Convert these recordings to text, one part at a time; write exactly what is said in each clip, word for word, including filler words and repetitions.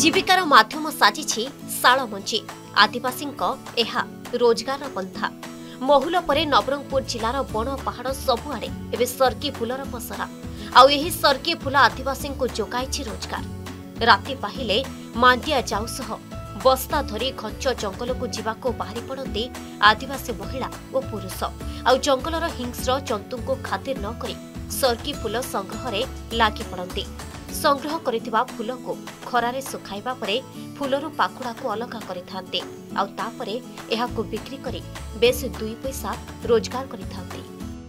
जीविकार माध्यम साजिछि शाल मंची आदिवासी रोजगार पंथा महुल परे नवरंगपुर जिलार बण पहाड़ सबुआड़े एवं सर्की फुलर पसरा आउ एही सर्की फुल आदिवासी जोगाई रोजगार राति पाहिले मांडिया जाऊ सह बस्ता धरी घंच जंगल को जीवाको बाहरी पड़ते आदिवासी महिला और पुरुष आउ जंगलर हिंस्र जंतु को खातिर न करी सर्की फुल संग्रह में लागी पड़ती संग्रह करिथिबा फूल को खरारे सुखाइबा परे फूलरू पाखुड़ा को अलग करिथांते आउ तापरे एहाको बिक्री करी बेस दुई पैसा रोजगार करिथांते।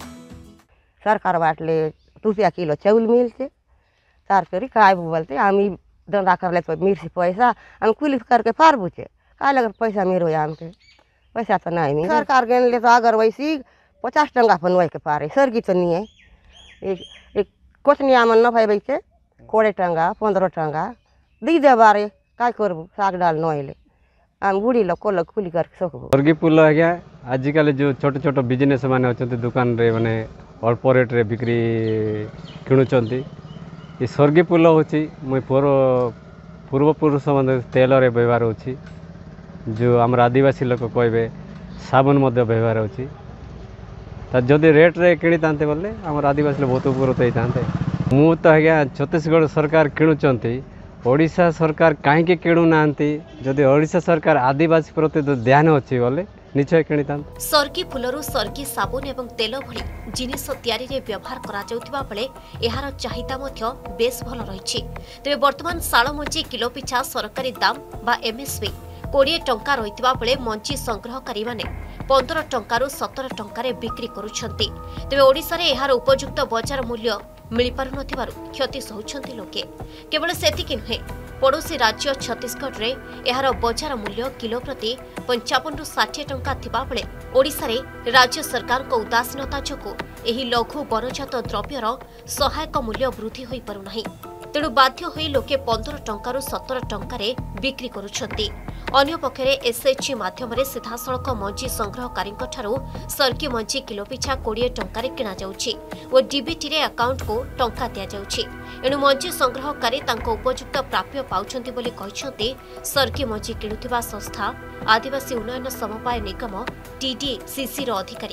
सरकार बाटले रुपया किलो चाउल मिलते तार करी काय बोलते आमी धंधा करले तो मिर्ची पैसा हम कुली करके पारबुचे काय लगर पैसा मेरो आमके पैसा तो नहीं मिल सरकार गेनले तो अगर वैसी पचास टंका बनवाई के पारे सरगी तो नहीं है एक एक कोचनी आमन न भाई के कोड़े टंगा पंद्रह टंगा दी दे बारे काय करबू साग डाल नइले आम बुढ़ी लोग को खुली कर सकबो सर्गी फूल आज्ञा आजिकल जो छोट छोट बिजनेस माने अछंती दुकान रे माने अल्प रेट रे बिक्री किणुचंती ये सर्गी फूल होची मैं पूर्व पूर्वपुरुष मन तेल रे व्यवहार होची जो आम आदिवासी लोक कहबे साबुन मध्य व्यवहार होची ता जदि रेट रे किणी तांते बोले आम आदिवासी बहुत उपकृत होइतांते मु तो आज्ञा छत्तीसगढ़ सरकार किणुचंती ओडिशा सरकार कहीं किणु नांती जदि ओडिशा सरकार आदिवासी प्रति तो ध्यान अच्छी बोले निश्चय किणिता सर्की फुलरू सर्की साबुन एवं तेल भली जिनिस तैयारी रे व्यवहार करा जाउथिबा बेले एहार चाहिदा मध्य बेस भल रहिछि तेबे वर्तमान शाल मंची किलो पिछा सरकारी दाम बा एमएसपी बीस टंका रहितबा बेले मंची संग्रहकारी माने पंद्रह टंकारु सत्रह टंकारे बिक्री करुछंती तेबे ओडिसा रे एहार उपयुक्त बाजार मूल्य मिल पारु नथिबारु क्षति सहुछंती लोके केवल सेतिकि नुहे पड़ोसी राज्य छत्तीसगढ़ रे एहार बाजार मूल्य किलो प्रति पंचावन रु साठ टंका थिबा बेले ओडिसा रे राज्य सरकार को उदासीनता जोगु एही लघु वनजात द्रव्यर सहायक मूल्य वृद्धि होई पारु नाही तेणु बाध्य होई लोके पंद्रह टंकारु सत्रह टंकारे बिक्री करुछंती अन्य पक्षरे एसएचजी माध्यम सीधासलख मंची संग्रहकारी सर्की मंची किलो पिछा बीस टंकारे किणा जाउछि और डीबीटी रे अकाउंट को टंका दिया जाउछि एणु मंची संग्रहकारी तांको उपयुक्त प्राप्य पाउछंती बोली कहिसंती सर्की मंची किणुथिबा संस्था आदिवासी उन्नयन समवाय निगम टीडीसीसी रो अधिकारी।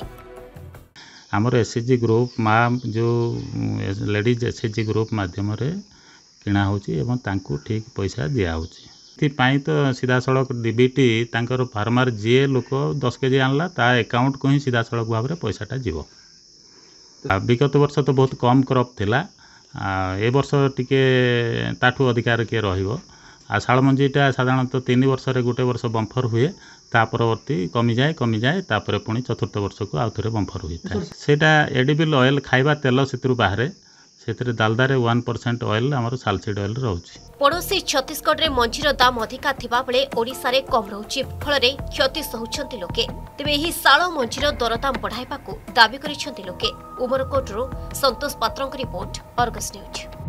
हमर एसएचजी ग्रुप मा जो लेडीज एसएचजी ग्रुप माध्यम रे किणा होछि एवं तांको ठीक पैसा दिया होछि पाई तो सीधा सड़क डीबीटी तांकर फार्मर जी लोक दस केजी आनला ता अकाउंट को ही सीधा सड़क भाव में पैसाटा जीव विगत वर्ष तो बहुत कम क्रॉप थिला ए वर्ष टिके ताठू अधिकार के रहिबो आ शाल मंजीटा साधारणतः तीन वर्ष रे गोटे वर्ष बम्फर हुए ता परवर्ती कमी जाए कमी जाए तापर पुणी चतुर्थ वर्ष को आउ थरे बम्फर हुई था सेटा एडिबल ऑयल खाइबा तेल सेतरु बाहरे सेतरे दालदारे वन परसेंट ऑयल हमर सालसीड ऑयल रहउछि। पड़ोसी छत्तीसगढ़ रे मंजीर दाम अधिका थिबा बेले ओडिसा रे कम रहउछि फल रे क्षति सहुछंती लोके तेबे एही शाल मंजीर दरदाम बढ़ाइबाकू दाबी करिसंती लोके। उमरकोट रो संतोष पात्रक रिपोर्ट अर्गस न्यूज।